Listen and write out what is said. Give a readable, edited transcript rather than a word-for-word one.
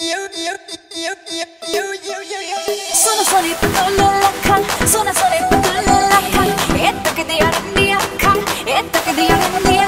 Sono solo i palloni alla can, sono solo i palloni alla can, e tocca di arrabbiare, e tocca di arrabbiare.